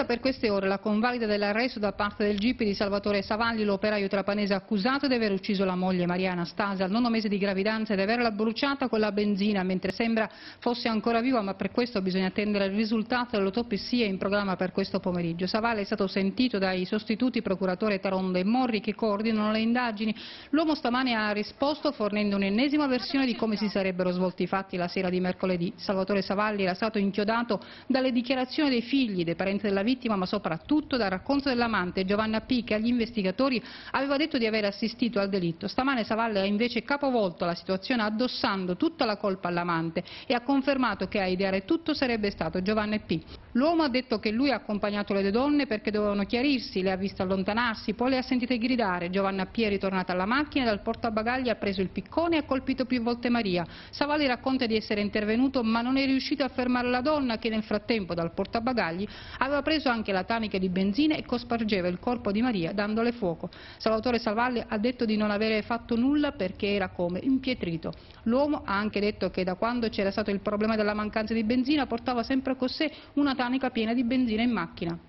per queste ore la convalida dell'arresto da parte del GIP di Salvatore Savalli, l'operaio trapanese accusato di aver ucciso la moglie Maria Anastasia al 9° mese di gravidanza e di averla bruciata con la benzina mentre sembra fosse ancora viva, ma per questo bisogna attendere il risultato dell'autopsia in programma per questo pomeriggio. Savalli è stato sentito dai sostituti procuratore Taronda e Morri che coordinano le indagini. L'uomo stamane ha risposto fornendo un'ennesima versione di come si sarebbero svolti i fatti la sera di mercoledì. Salvatore Savalli era stato inchiodato dalle dichiarazioni dei figli, dei parenti della vittima, ma soprattutto dal racconto dell'amante Giovanna P, che agli investigatori aveva detto di aver assistito al delitto. Stamane Savalli ha invece capovolto la situazione addossando tutta la colpa all'amante e ha confermato che a ideare tutto sarebbe stato Giovanna P. L'uomo ha detto che lui ha accompagnato le due donne perché dovevano chiarirsi, le ha viste allontanarsi, poi le ha sentite gridare. Giovanna P è ritornata alla macchina e dal portabagagli ha preso il piccone e ha colpito più volte Maria. Savalli racconta di essere intervenuto ma non è riuscito a fermare la donna che nel frattempo dal portabagagli aveva preso anche la tanica di benzina e cospargeva il corpo di Maria dandole fuoco. Salvatore Savalli ha detto di non avere fatto nulla perché era come impietrito. L'uomo ha anche detto che da quando c'era stato il problema della mancanza di benzina portava sempre con sé una tanica piena di benzina in macchina.